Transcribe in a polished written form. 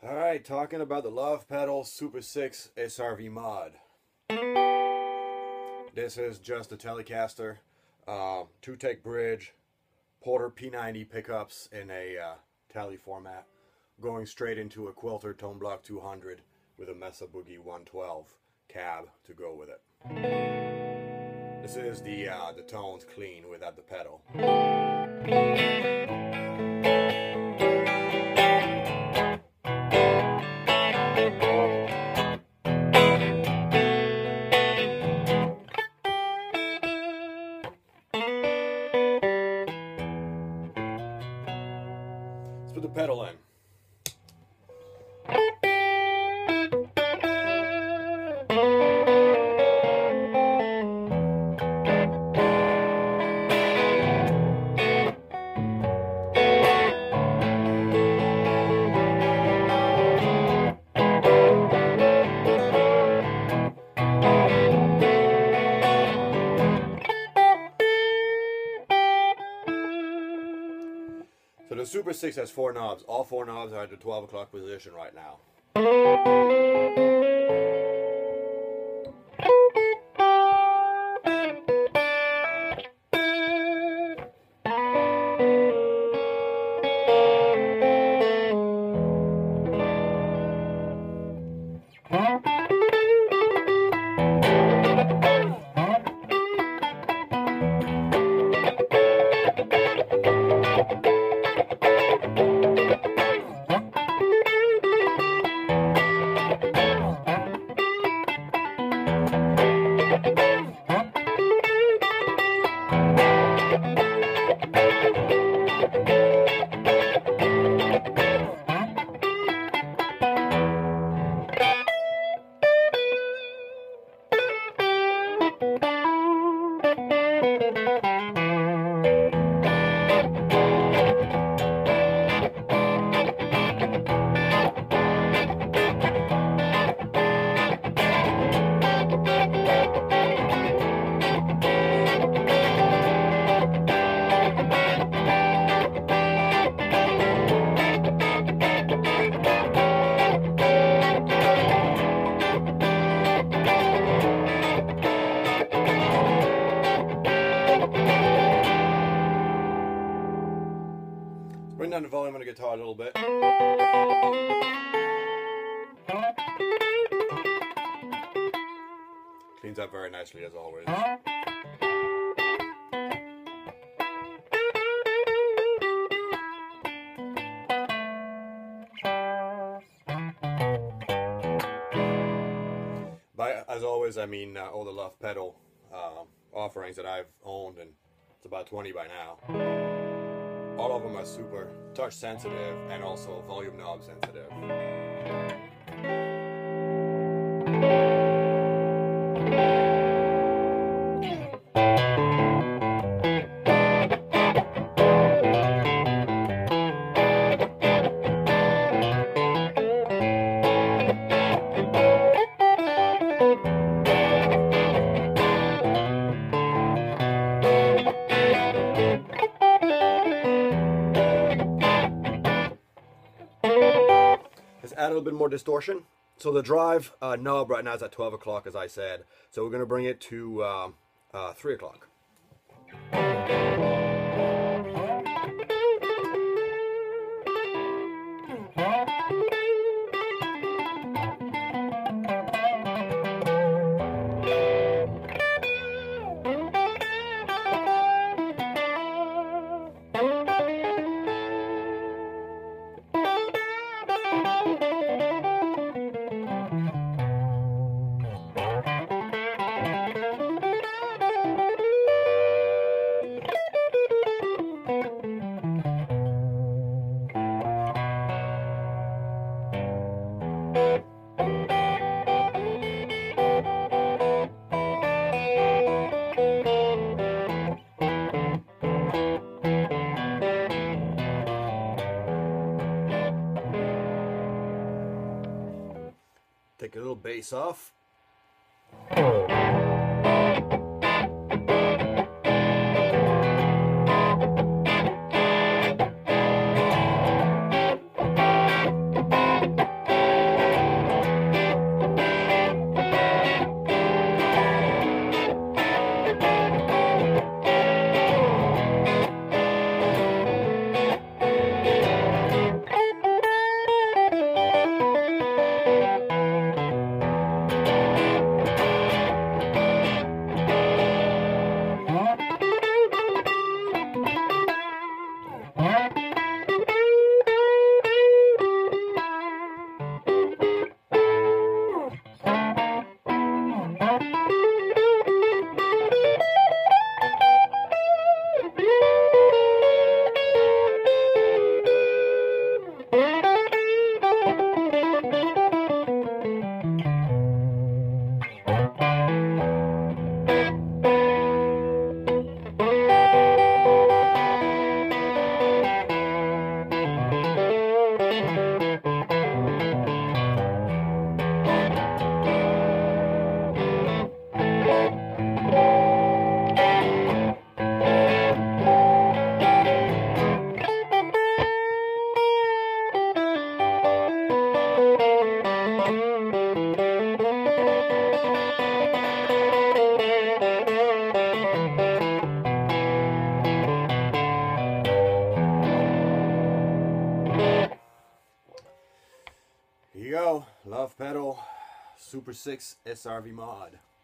Alright, talking about the Love Pedal Super 6 SRV mod. This is just a Telecaster, two-take bridge, Porter P90 pickups in a Tele format, going straight into a Quilter Tone Block 200 with a Mesa Boogie 112 cab to go with it. This is the tones clean without the pedal. Let's put the pedal in. So the Super 6 has 4 knobs. All 4 knobs are at the 12 o'clock position right now. Bring down the volume on the guitar a little bit. Cleans up very nicely as always. As always, I mean all the Love Pedal offerings that I've owned, and it's about 20 by now. All of them are super touch sensitive and also volume knob sensitive. Add a little bit more distortion. So the drive knob right now is at 12 o'clock, as I said. So we're going to bring it to 3 o'clock. Take a little bass off. Here you go, Love Pedal Super 6 SRV mod.